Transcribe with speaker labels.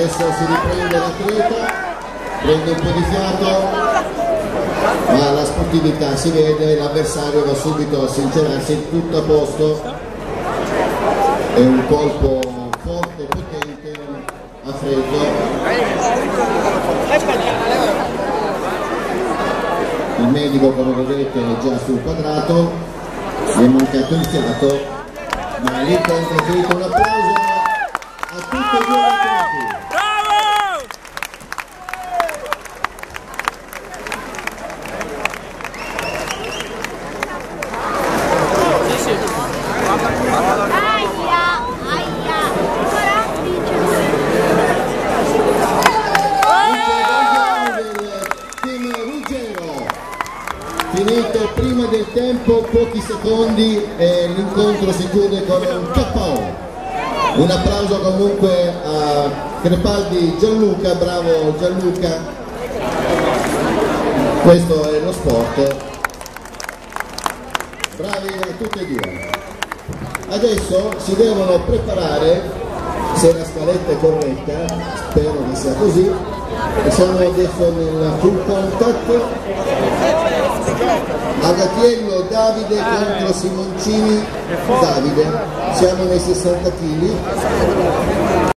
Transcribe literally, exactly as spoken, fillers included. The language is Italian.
Speaker 1: Adesso si riprende l'atleta, prende un po' di fiato, ma la sportività si vede, l'avversario va subito a sincerarsi, tutto a posto, è un colpo forte, potente, a freddo. Il medico, come vedete, è già sul quadrato, gli è mancato il fiato, ma l'incontro è finito. Un applauso a tutti e due atleti. Finito prima del tempo, pochi secondi, e l'incontro si chiude con un K O. Un applauso comunque a Crepaldi Gianluca, bravo Gianluca, questo è lo sport, bravi a tutti e due. Adesso si devono preparare, se la scaletta è corretta, spero che sia così, e sono adesso nel full contact. Agatiello Davide contro Simoncini Davide, siamo nei sessanta chili.